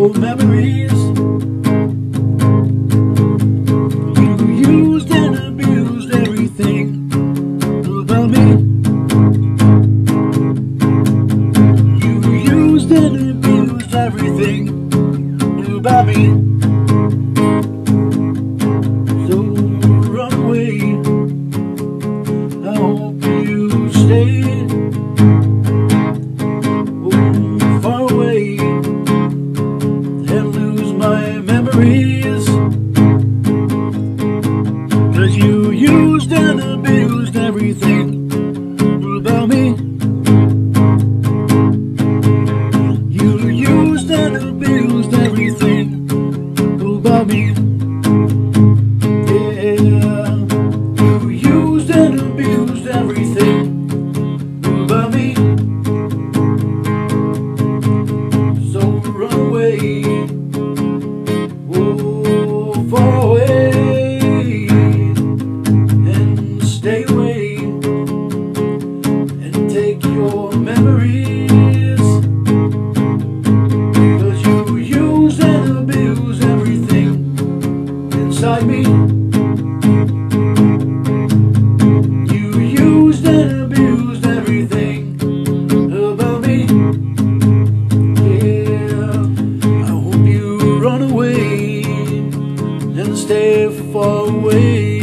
your memories. You used and abused everything about me. You used and abused everything about me. So run away. I hope you stay far away and lose my memories. 'Cause you used and abused everything about me. You used and abused everything about me. Yeah, you used and abused everything about me. So run away, oh, far away, and stay away, and take your memories. 'Cause you used and abused everything inside me. You used and abused everything about me. Yeah, I hope you run away and stay far away.